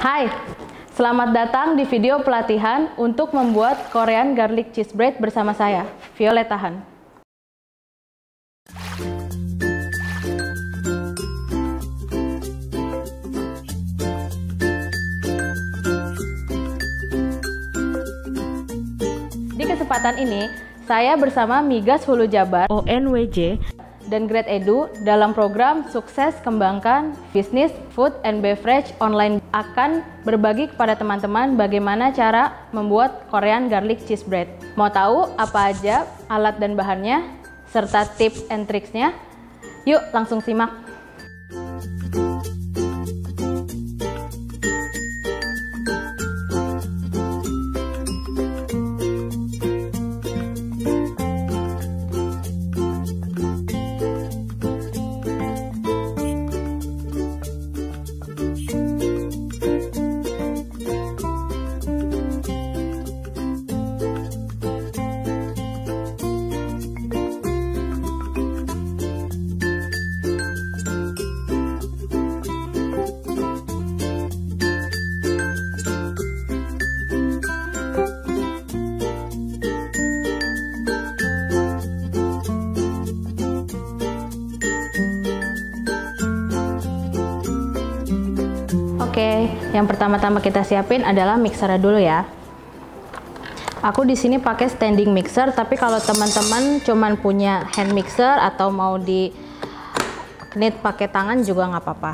Hai, selamat datang di video pelatihan untuk membuat Korean Garlic Cheese Bread bersama saya, Violeta Han. Di kesempatan ini, saya bersama Migas Hulu Jabar (ONWJ) dan Grade Edu dalam program Sukses Kembangkan Bisnis Food and Beverage Online akan berbagi kepada teman-teman bagaimana cara membuat Korean Garlic Cheese Bread. Mau tahu apa aja alat dan bahannya serta tips and tricksnya? Yuk langsung simak. Oke, yang pertama-tama kita siapin adalah mixer dulu ya. Aku di sini pakai standing mixer, tapi kalau teman-teman cuman punya hand mixer atau mau di knit pakai tangan juga nggak apa-apa.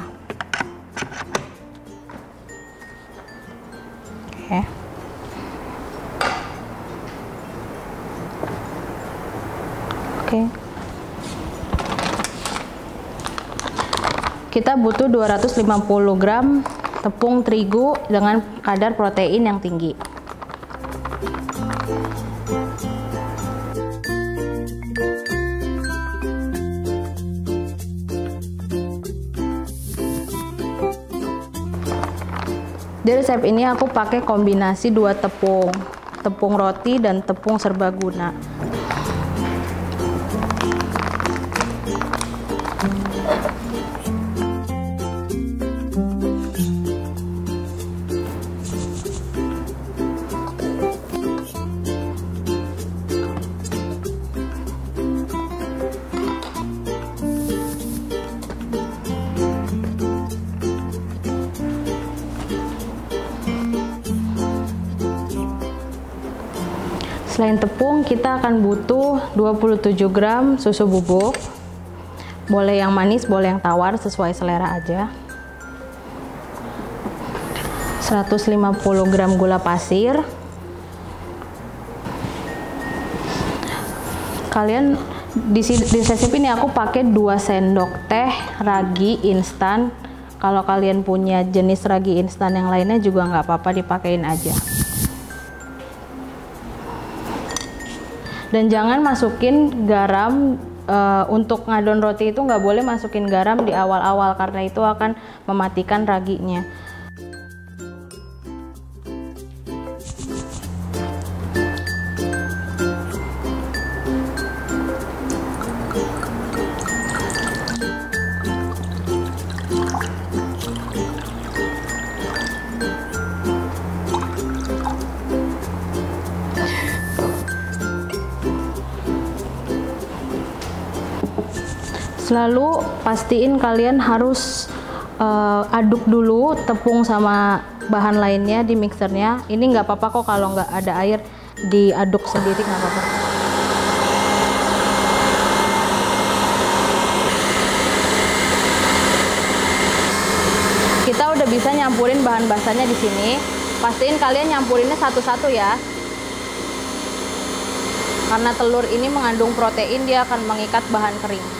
Oke. Oke. Kita butuh 250 gram tepung terigu dengan kadar protein yang tinggi. Di resep ini aku pakai kombinasi dua tepung roti dan tepung serbaguna. Selain tepung, kita akan butuh 27 gram susu bubuk. Boleh yang manis, boleh yang tawar, sesuai selera aja. 150 gram gula pasir. Kalian di resep ini aku pakai 2 sendok teh ragi instan. Kalau kalian punya jenis ragi instan yang lainnya juga nggak apa-apa, dipakein aja. Dan jangan masukin garam untuk ngadon roti, itu nggak boleh masukin garam di awal-awal karena itu akan mematikan raginya. Lalu pastiin kalian harus aduk dulu tepung sama bahan lainnya di mixernya. Ini nggak apa-apa kok kalau nggak ada air, diaduk sendiri nggak apa-apa. Kita udah bisa nyampurin bahan basahnya di sini. Pastiin kalian nyampurinnya satu-satu ya. Karena telur ini mengandung protein, dia akan mengikat bahan kering.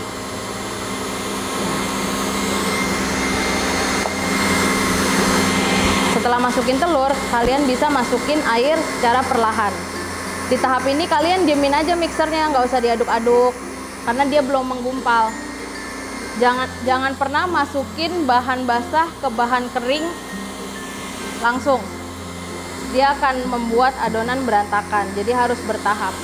Setelah masukin telur, kalian bisa masukin air secara perlahan. Di tahap ini kalian diemin aja mixernya, nggak usah diaduk-aduk karena dia belum menggumpal. Jangan pernah masukin bahan basah ke bahan kering langsung. Dia akan membuat adonan berantakan, jadi harus bertahap.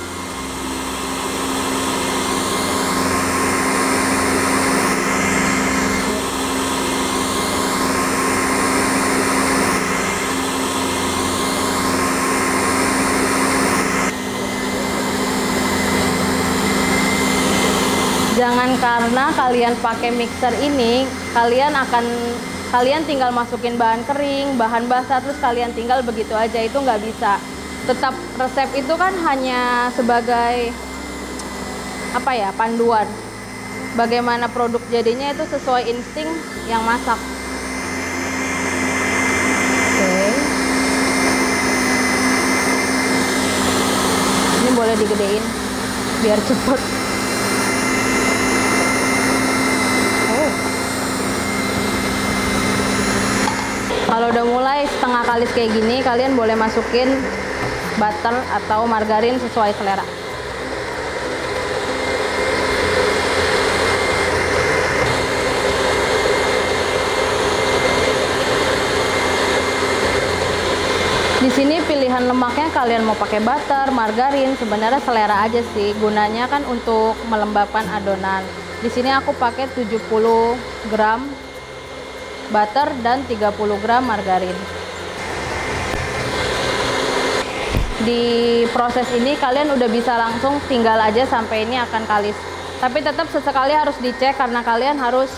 Jangan karena kalian pakai mixer ini, kalian tinggal masukin bahan kering, bahan basah, terus kalian tinggal begitu aja, itu nggak bisa. Tetap resep itu kan hanya sebagai apa ya, panduan. Bagaimana produk jadinya itu sesuai insting yang masak. Oke. Ini boleh digedein biar cepet. Kalau udah mulai setengah kalis kayak gini, kalian boleh masukin butter atau margarin sesuai selera. Di sini pilihan lemaknya kalian mau pakai butter, margarin, sebenarnya selera aja sih. Gunanya kan untuk melembabkan adonan. Di sini aku pakai 70 gram butter dan 30 gram margarin. Di proses ini kalian udah bisa langsung tinggal aja sampai ini akan kalis. Tapi tetap sesekali harus dicek karena kalian harus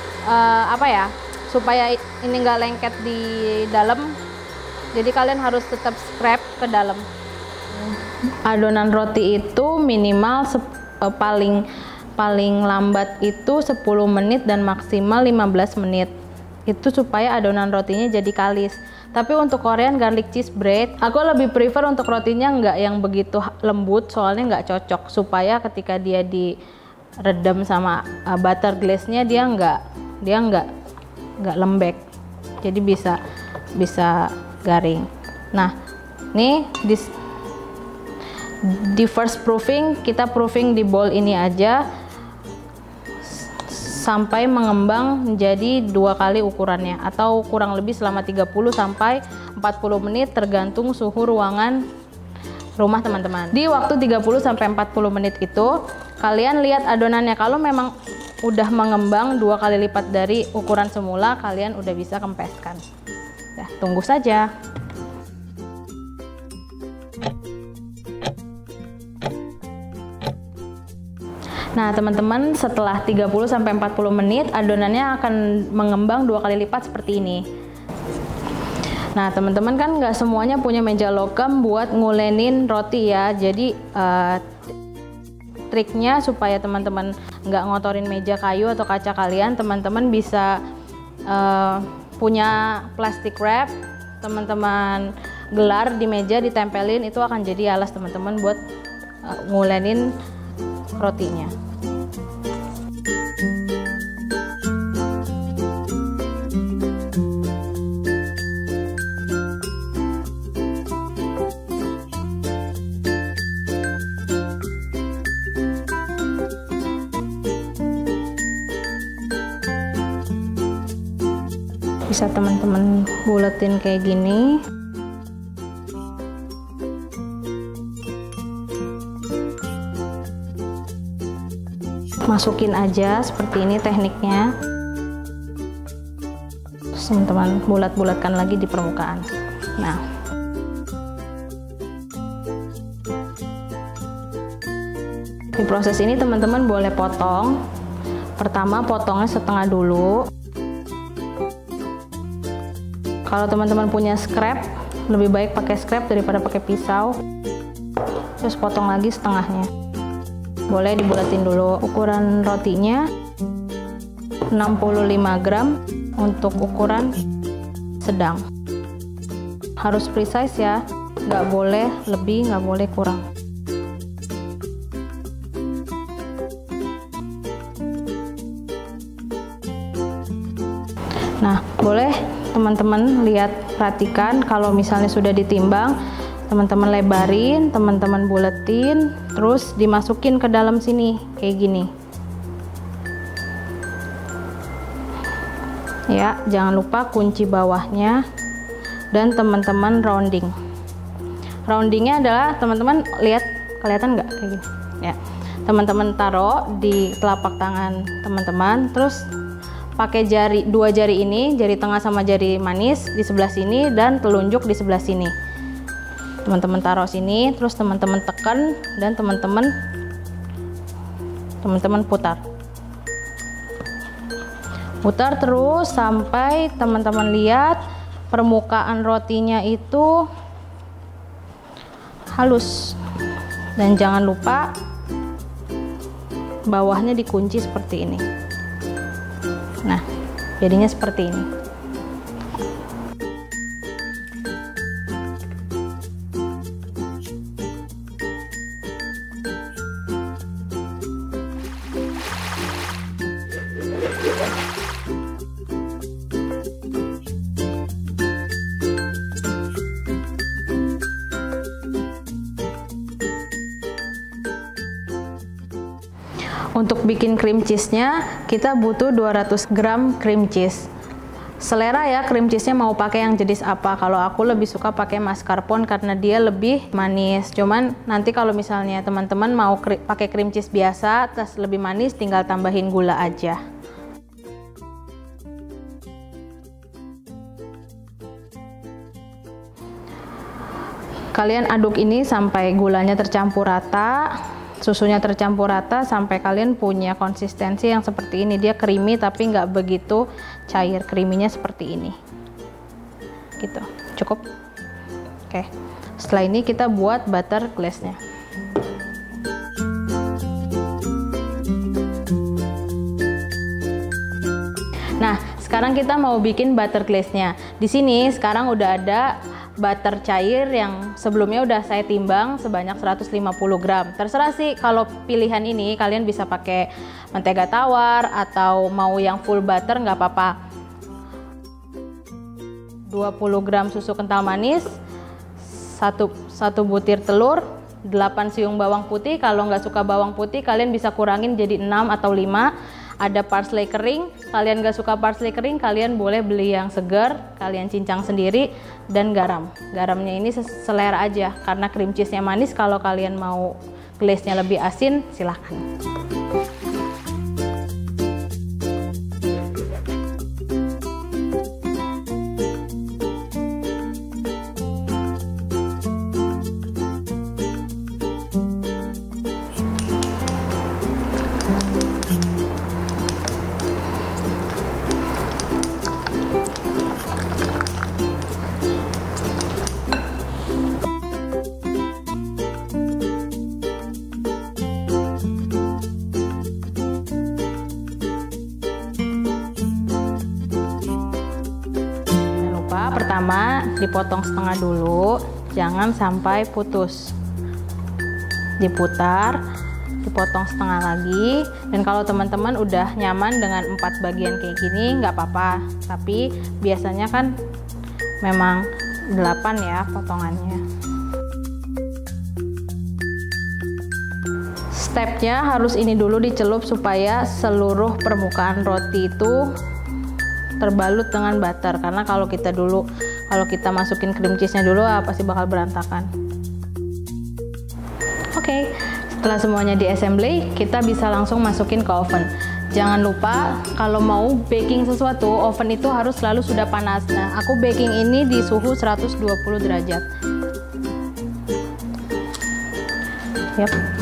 supaya ini nggak lengket di dalam. Jadi kalian harus tetap scrap ke dalam. Adonan roti itu minimal paling lambat itu 10 menit dan maksimal 15 menit. Itu supaya adonan rotinya jadi kalis. Tapi untuk Korean garlic cheese bread, aku lebih prefer untuk rotinya nggak yang begitu lembut, soalnya nggak cocok. Supaya ketika dia diredam sama butter glaze-nya dia nggak lembek. Jadi bisa garing. Nah, nih di first proofing kita proofing di bowl ini aja sampai mengembang menjadi 2 kali ukurannya, atau kurang lebih selama 30 sampai 40 menit tergantung suhu ruangan rumah teman-teman. Di waktu 30 sampai 40 menit itu kalian lihat adonannya, kalau memang udah mengembang 2 kali lipat dari ukuran semula, kalian udah bisa kempeskan. Ya, tunggu saja. Nah teman-teman, setelah 30 sampai 40 menit adonannya akan mengembang 2 kali lipat seperti ini. Nah teman-teman kan nggak semuanya punya meja logam buat ngulenin roti ya. Jadi triknya supaya teman-teman nggak ngotorin meja kayu atau kaca kalian, teman-teman bisa punya plastic wrap, teman-teman gelar di meja, ditempelin, itu akan jadi alas teman-teman buat ngulenin rotinya. Bisa teman-teman buletin kayak gini. Masukin aja seperti ini tekniknya. Terus teman-teman bulat-bulatkan lagi di permukaan. Nah, di proses ini teman-teman boleh potong. Pertama potongnya setengah dulu. Kalau teman-teman punya scrap, lebih baik pakai scrap daripada pakai pisau. Terus potong lagi setengahnya. Boleh dibulatin dulu. Ukuran rotinya 65 gram untuk ukuran sedang. Harus precise ya, nggak boleh lebih, nggak boleh kurang. Nah, boleh teman-teman lihat, perhatikan kalau misalnya sudah ditimbang, teman-teman lebarin, teman-teman buletin, terus dimasukin ke dalam sini kayak gini. Ya, jangan lupa kunci bawahnya dan teman-teman rounding. Roundingnya adalah teman-teman lihat, kelihatan nggak kayak gini? Ya, teman-teman taruh di telapak tangan teman-teman, terus pakai dua jari ini, jari tengah sama jari manis di sebelah sini dan telunjuk di sebelah sini. Teman-teman taruh sini, terus teman-teman tekan dan teman-teman putar. Putar terus sampai teman-teman lihat permukaan rotinya itu halus. Dan jangan lupa bawahnya dikunci seperti ini. Nah, jadinya seperti ini. Untuk bikin cream cheese-nya, kita butuh 200 gram cream cheese. Selera ya, cream cheese-nya mau pakai yang jenis apa. Kalau aku lebih suka pakai mascarpone karena dia lebih manis. Cuman nanti kalau misalnya teman-teman mau pakai cream cheese biasa, terus lebih manis, tinggal tambahin gula aja. Kalian aduk ini sampai gulanya tercampur rata. Susunya tercampur rata sampai kalian punya konsistensi yang seperti ini. Dia creamy tapi nggak begitu cair, creaminya seperti ini gitu. Cukup. Oke, setelah ini kita buat butter glaze-nya. Nah, sekarang kita mau bikin butter glaze-nya. Di sini sekarang udah ada butter cair yang sebelumnya udah saya timbang sebanyak 150 gram. Terserah sih, kalau pilihan ini kalian bisa pakai mentega tawar atau mau yang full butter nggak apa-apa. 20 gram susu kental manis, 1 butir telur, 8 siung bawang putih. Kalau nggak suka bawang putih kalian bisa kurangin jadi 6 atau 5. Ada parsley kering, kalian gak suka parsley kering, kalian boleh beli yang segar, kalian cincang sendiri, dan garam. Garamnya ini selera aja, karena cream cheese-nya manis. Kalau kalian mau glaze-nya lebih asin, silahkan. Pertama dipotong setengah dulu, jangan sampai putus. Diputar, dipotong setengah lagi. Dan kalau teman-teman udah nyaman dengan 4 bagian kayak gini nggak apa-apa, tapi biasanya kan memang 8 ya potongannya. Stepnya harus ini dulu dicelup supaya seluruh permukaan roti itu terbalut dengan butter, karena kalau kita masukin cream cheese-nya dulu pasti bakal berantakan. Oke, setelah semuanya di assembly, kita bisa langsung masukin ke oven. Jangan lupa kalau mau baking sesuatu, oven itu harus selalu sudah panas. Nah, aku baking ini di suhu 120 derajat. Yap.